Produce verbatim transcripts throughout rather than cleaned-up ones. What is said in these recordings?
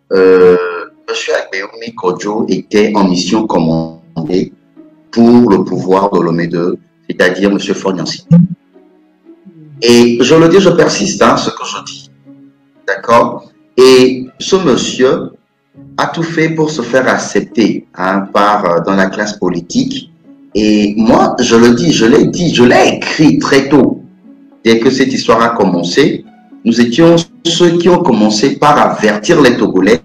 euh, M. Agbeoumi Kodjo était en mission commandée pour le pouvoir de l'O M E deux, c'est-à-dire M. Faure-Nyansi. Et je le dis, je persiste, hein, ce que je dis. D'accord? Et ce monsieur a tout fait pour se faire accepter hein, par, dans la classe politique. Et moi, je le dis, je l'ai dit, je l'ai écrit très tôt. Dès que cette histoire a commencé, nous étions ceux qui ont commencé par avertir les Togolais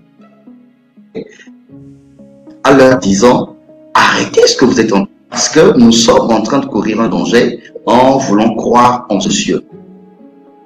en leur disant « Arrêtez ce que vous êtes en train de faire parce que nous sommes en train de courir un danger en voulant croire en ce cieux. Euh, »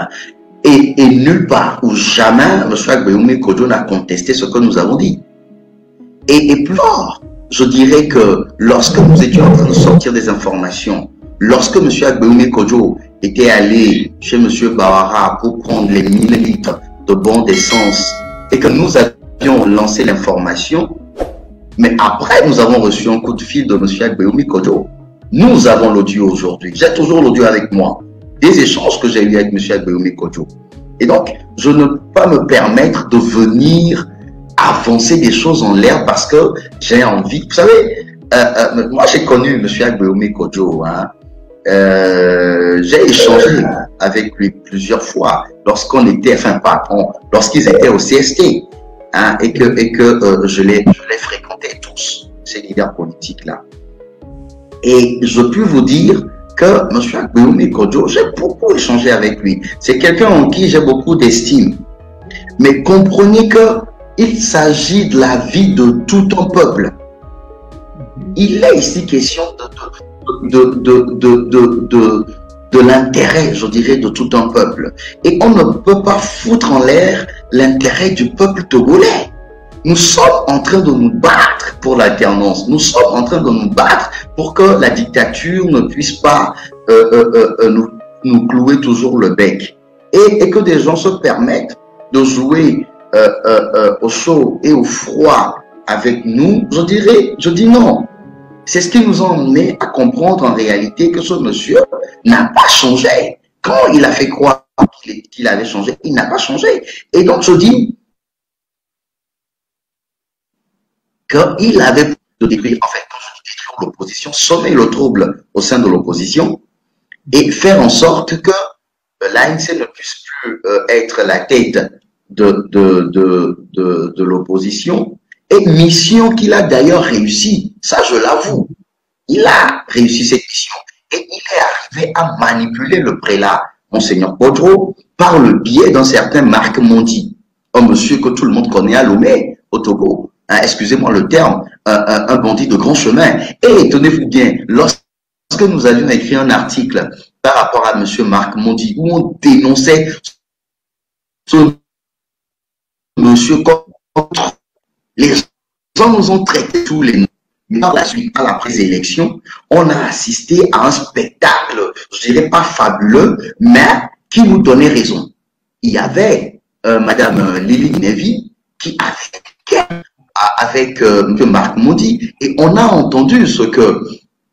Et, et nulle part ou jamais M. Agbeoumi Kodjo n'a contesté ce que nous avons dit. Et, et plus fort, je dirais que lorsque nous étions en train de sortir des informations, lorsque M. Agbeoumi Kodjo était allé chez M. Bawara pour prendre les mille litres de bon d'essence et que nous avions lancé l'information, mais après nous avons reçu un coup de fil de M. Agbeoumi Kodjo. Nous avons l'audio aujourd'hui. J'ai toujours l'audio avec moi. Des échanges que j'ai eu avec M. Agbeoumi Kodjo. Et donc, je ne peux pas me permettre de venir avancer des choses en l'air parce que j'ai envie. Vous savez, euh, euh, moi j'ai connu M. Agbeoumi Kodjo. Hein. Euh, j'ai échangé avec lui plusieurs fois lorsqu'on était, enfin pas, lorsqu'ils étaient au C S T. Hein, et que, et que euh, je les fréquentais tous, ces leaders politiques-là. Et je peux vous dire que M. Agbeoumi Kodjo, j'ai beaucoup échangé avec lui. C'est quelqu'un en qui j'ai beaucoup d'estime. Mais comprenez qu'il s'agit de la vie de tout un peuple. Il est ici question de, de, de, de, de, de, de l'intérêt, je dirais, de tout un peuple. Et on ne peut pas foutre en l'air l'intérêt du peuple togolais. Nous sommes en train de nous battre pour l'alternance. Nous sommes en train de nous battre pour que la dictature ne puisse pas euh, euh, euh, nous, nous clouer toujours le bec. Et, et que des gens se permettent de jouer euh, euh, euh, au chaud et au froid avec nous. Je dirais, je dis non. C'est ce qui nous a emmené à comprendre en réalité que ce monsieur n'a pas changé. Quand il a fait croire qu'il qu'il avait changé, il n'a pas changé. Et donc je dis qu'il avait de détruire, en fait, détruire l'opposition, sommer le trouble au sein de l'opposition et faire en sorte que l'A N C ne puisse plus euh, être la tête de, de, de, de, de l'opposition. Et mission qu'il a d'ailleurs réussi, ça je l'avoue, il a réussi cette mission et il est arrivé à manipuler le prélat, Monseigneur Kodjo, par le biais d'un certain Marc Mondi, un monsieur que tout le monde connaît à Lomé, au Togo. Hein, excusez-moi le terme, un, un, un bandit de grand chemin. Et tenez-vous bien, lorsque nous avions écrit un article par rapport à monsieur Marc Mondi, où on dénonçait ce monsieur contre les gens nous ont traité tous les noms. Mais par la suite, à la présélection, on a assisté à un spectacle, je dirais pas fabuleux, mais qui nous donnait raison. Il y avait euh, madame Lili Nevi qui avait avec euh, M. Marc Mondi et on a entendu ce que euh,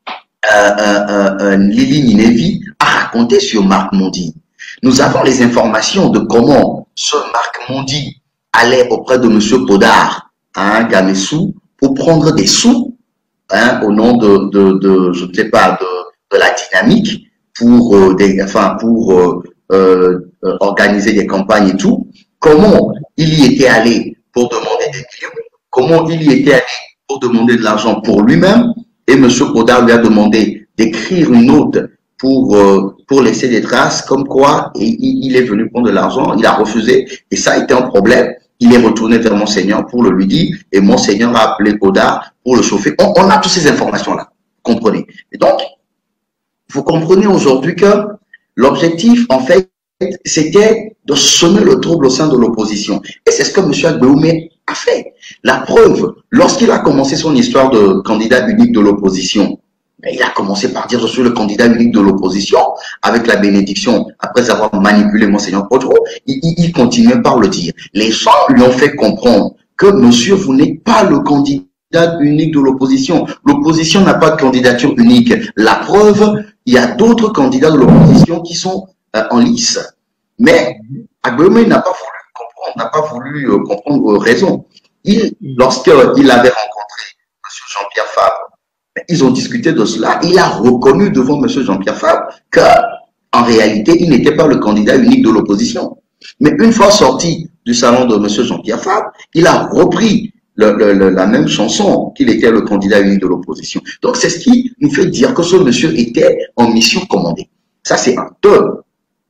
euh, euh, Lili Ninevi a raconté sur Marc Mondi. Nous avons les informations de comment ce Marc Mondi allait auprès de M. Podar, hein, Gamessou, pour prendre des sous, hein, au nom de, de, de, je ne sais pas, de, de la dynamique, pour, euh, des, enfin, pour euh, euh, organiser des campagnes et tout. Comment il y était allé pour demander des millions, comment il y était allé pour demander de l'argent pour lui-même, et M. Podar lui a demandé d'écrire une note pour, euh, pour laisser des traces, comme quoi et, il, il est venu prendre de l'argent, il a refusé, et ça a été un problème. Il est retourné vers Monseigneur pour le lui dire, et Monseigneur a appelé Podar pour le chauffer. On, on a toutes ces informations-là, comprenez. Et donc, vous comprenez aujourd'hui que l'objectif, en fait, c'était de semer le trouble au sein de l'opposition. Et c'est ce que M. Agbeoumi a fait. La preuve, lorsqu'il a commencé son histoire de candidat unique de l'opposition, il a commencé par dire je suis le candidat unique de l'opposition avec la bénédiction après avoir manipulé Monseigneur Kodjo. Il, il, il continuait par le dire. Les gens lui ont fait comprendre que monsieur, vous n'êtes pas le candidat unique de l'opposition. L'opposition n'a pas de candidature unique. La preuve, il y a d'autres candidats de l'opposition qui sont euh, en lice. Mais Agbeoumi n'a pas voulu on n'a pas voulu euh, comprendre raison. Il, lorsqu'il avait rencontré M. Jean-Pierre Fabre, ils ont discuté de cela. Il a reconnu devant M. Jean-Pierre Fabre que, en réalité, il n'était pas le candidat unique de l'opposition. Mais une fois sorti du salon de M. Jean-Pierre Fabre, il a repris le, le, le, la même chanson qu'il était le candidat unique de l'opposition. Donc, c'est ce qui nous fait dire que ce monsieur était en mission commandée. Ça, c'est un. Deux.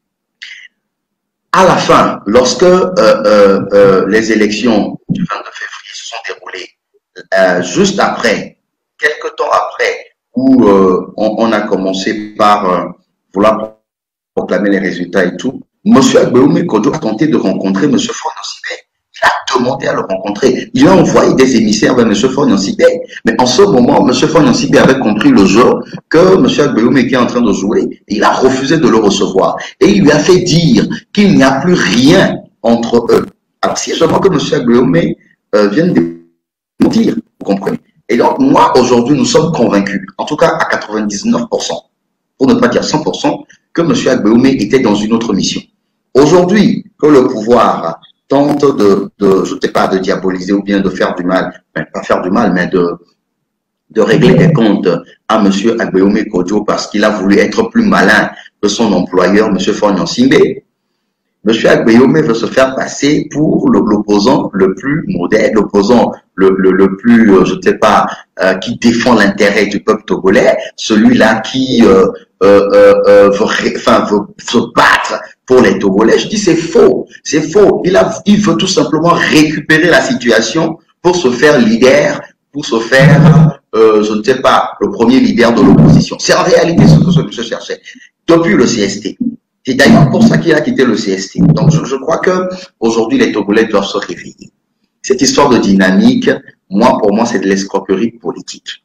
À la fin, lorsque euh, euh, euh, les élections du vingt-deux février se sont déroulées, euh, juste après, quelques temps après, où euh, on, on a commencé par euh, vouloir proclamer les résultats et tout, M. Agbeoumé Kodjo a tenté de rencontrer M. Faure-Gnassingbé. Il a demandé à le rencontrer. Il a envoyé des émissaires vers M. Faure-Gnassingbé. Mais en ce moment, M. Faure-Gnassingbé avait compris le jeu que M. Agbeoumé était en train de jouer. Et il a refusé de le recevoir. Et il lui a fait dire qu'il n'y a plus rien entre eux. Alors, si je vois que M. Agbeoumé euh, vient de mentir, vous comprenez. Et donc, moi, aujourd'hui, nous sommes convaincus, en tout cas à quatre-vingt-dix-neuf pour cent, pour ne pas dire cent pour cent, que M. Agbeoumé était dans une autre mission. Aujourd'hui, que le pouvoir tente de, de, je ne sais pas, de diaboliser ou bien de faire du mal, enfin, pas faire du mal, mais de, de régler des comptes à M. Agbeoumé Kodjo parce qu'il a voulu être plus malin que son employeur, M. Faure-Gnassingbé. M. Agbeoumé veut se faire passer pour l'opposant le plus modèle, l'opposant le, le, le plus, euh, je ne sais pas, euh, qui défend l'intérêt du peuple togolais, celui-là qui euh, euh, euh, veut, enfin, veut se battre pour les Togolais. Je dis c'est faux, c'est faux. Il, a, il veut tout simplement récupérer la situation pour se faire leader, pour se faire, euh, je ne sais pas, le premier leader de l'opposition. C'est en réalité ce que ce monsieur cherchait depuis le C S T. C'est d'ailleurs pour ça qu'il a quitté le C S T. Donc, je, je crois que aujourd'hui les Togolais doivent se réveiller. Cette histoire de dynamique, moi, pour moi, c'est de l'escroquerie politique.